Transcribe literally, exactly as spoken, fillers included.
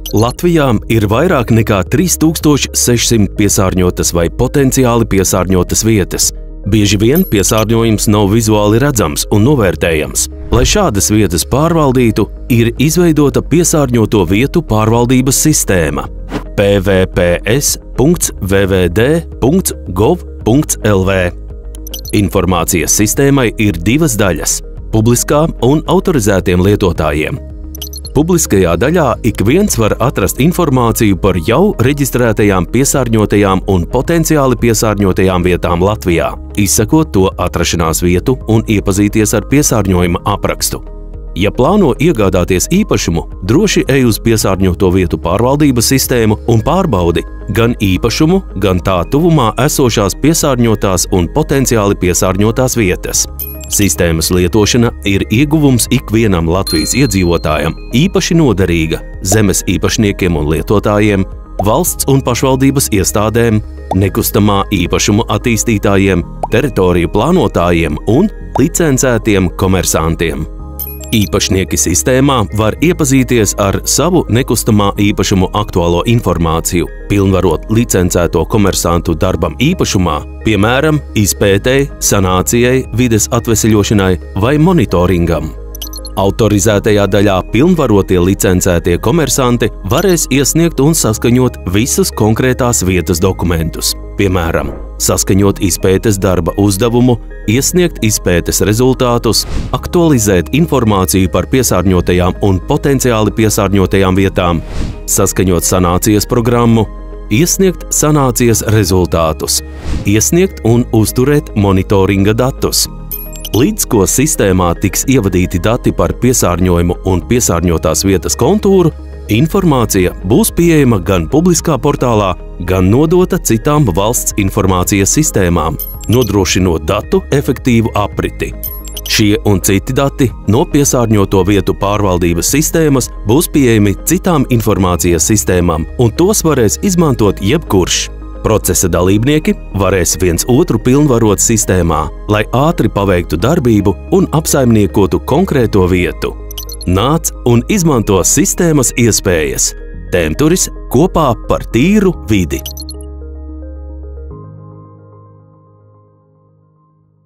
Latvijā ir vairāk nekā trīs tūkstoši sešsimt piesārņotas vai potenciāli piesārņotas vietas. Bieži vien piesārņojums nav vizuāli redzams un novērtējams. Lai šādas vietas pārvaldītu, ir izveidota piesārņoto vietu pārvaldības sistēma p v p s punkts v v d punkts gov punkts l v. Informācijas sistēmai ir divas daļas – publiskā un autorizētiem lietotājiem. Publiskajā daļā ik viens var atrast informāciju par jau reģistrētajām piesārņotajām un potenciāli piesārņotajām vietām Latvijā, izsakot to atrašanās vietu un iepazīties ar piesārņojuma aprakstu. Ja plāno iegādāties īpašumu, droši ej uz piesārņoto vietu pārvaldības sistēmu un pārbaudi gan īpašumu, gan tā tuvumā esošās piesārņotās un potenciāli piesārņotās vietas. Sistēmas lietošana ir ieguvums ikvienam Latvijas iedzīvotājam, īpaši noderīga zemes īpašniekiem un lietotājiem, valsts un pašvaldības iestādēm, nekustamā īpašuma attīstītājiem, teritoriju plānotājiem un licencētiem komersantiem. Īpašnieki sistēmā var iepazīties ar savu nekustamā īpašumu aktuālo informāciju, pilnvarot licencēto komersantu darbam īpašumā, piemēram, izpētei, sanācijai, vides atveseļošanai vai monitoringam. Autorizētajā daļā pilnvarotie licencētie komersanti varēs iesniegt un saskaņot visus konkrētās vietas dokumentus, piemēram, saskaņot izpētes darba uzdevumu, iesniegt izpētes rezultātus, aktualizēt informāciju par piesārņotajām un potenciāli piesārņotajām vietām, saskaņot sanācijas programmu, iesniegt sanācijas rezultātus, iesniegt un uzturēt monitoringa datus. Līdz ko sistēmā tiks ievadīti dati par piesārņojumu un piesārņotās vietas kontūru, informācija būs pieejama gan publiskā portālā, gan nodota citām valsts informācijas sistēmām, nodrošinot datu efektīvu apriti. Šie un citi dati no piesārņoto vietu pārvaldības sistēmas būs pieejami citām informācijas sistēmām, un tos varēs izmantot jebkurš. Procesa dalībnieki varēs viens otru pilnvarot sistēmā, lai ātri paveiktu darbību un apsaimniekotu konkrēto vietu. Nāc un izmanto sistēmas iespējas. Temturis kopā par tīru vidi.